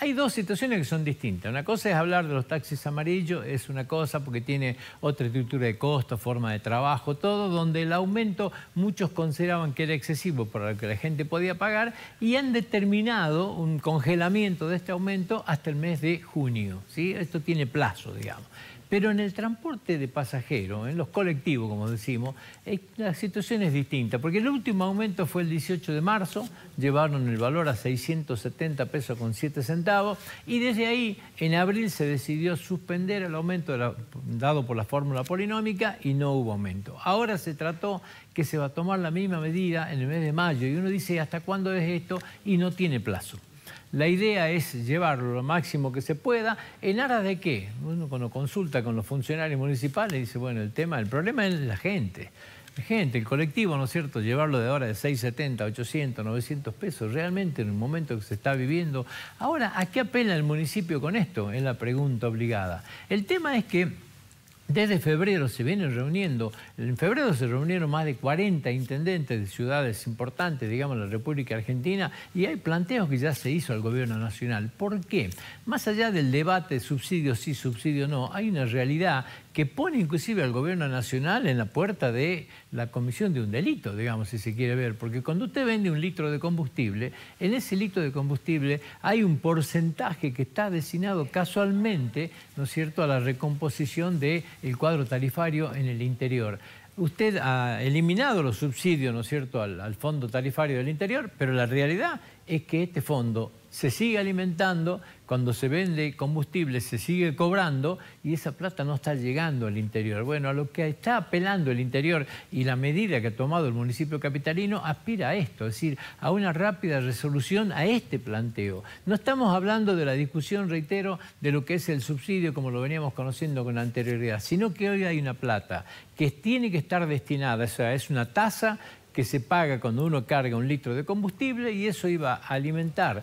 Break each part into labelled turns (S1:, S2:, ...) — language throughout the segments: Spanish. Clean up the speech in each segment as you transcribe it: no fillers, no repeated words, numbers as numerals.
S1: hay dos situaciones que son distintas. Una cosa es hablar de los taxis amarillos, es una cosa porque tiene otra estructura de costo, forma de trabajo, todo, donde el aumento muchos consideraban que era excesivo para lo que la gente podía pagar y han determinado un congelamiento de este aumento hasta el mes de junio, ¿sí? Esto tiene plazo, digamos. Pero en el transporte de pasajeros, en los colectivos, como decimos, la situación es distinta, porque el último aumento fue el 18 de marzo, llevaron el valor a 670 pesos con 7 centavos, y desde ahí, en abril, se decidió suspender el aumento dado por la fórmula polinómica y no hubo aumento. Ahora se trató que se va a tomar la misma medida en el mes de mayo, y uno dice, ¿hasta cuándo es esto? Y no tiene plazo. La idea es llevarlo lo máximo que se pueda. ¿En aras de qué? Uno cuando consulta con los funcionarios municipales dice, bueno, el problema es la gente. La gente, el colectivo, ¿no es cierto? Llevarlo de ahora de 670, 800, 900 pesos, realmente en un momento que se está viviendo. Ahora, ¿a qué apela el municipio con esto? Es la pregunta obligada. El tema es que desde febrero se vienen reuniendo, en febrero se reunieron más de 40 intendentes de ciudades importantes, digamos, de la República Argentina, y hay planteos que ya se hizo al gobierno nacional. ¿Por qué? Más allá del debate subsidio sí, subsidio no, hay una realidad que pone inclusive al gobierno nacional en la puerta de la comisión de un delito, digamos, si se quiere ver, porque cuando usted vende un litro de combustible, en ese litro de combustible hay un porcentaje que está destinado casualmente, ¿no es cierto?, a la recomposición del cuadro tarifario en el interior. Usted ha eliminado los subsidios, ¿no es cierto?, al fondo tarifario del interior, pero la realidad es que este fondo se sigue alimentando, cuando se vende combustible se sigue cobrando y esa plata no está llegando al interior. Bueno, a lo que está apelando el interior y la medida que ha tomado el municipio capitalino aspira a esto, es decir, a una rápida resolución a este planteo. No estamos hablando de la discusión, reitero, de lo que es el subsidio como lo veníamos conociendo con anterioridad, sino que hoy hay una plata que tiene que estar destinada, o sea, es una tasa que se paga cuando uno carga un litro de combustible y eso iba a alimentar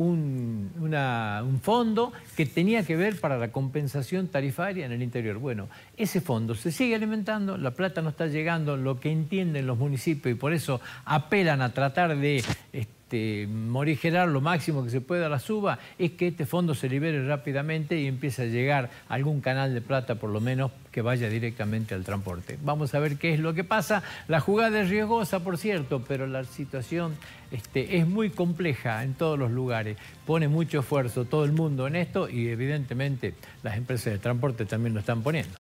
S1: un fondo que tenía que ver para la compensación tarifaria en el interior. Bueno, ese fondo se sigue alimentando, la plata no está llegando, lo que entienden los municipios y por eso apelan a tratar de morigerar lo máximo que se pueda a la suba, es que este fondo se libere rápidamente y empiece a llegar algún canal de plata, por lo menos, que vaya directamente al transporte. Vamos a ver qué es lo que pasa. La jugada es riesgosa, por cierto, pero la situación es muy compleja en todos los lugares. Pone mucho esfuerzo todo el mundo en esto y evidentemente las empresas de transporte también lo están poniendo.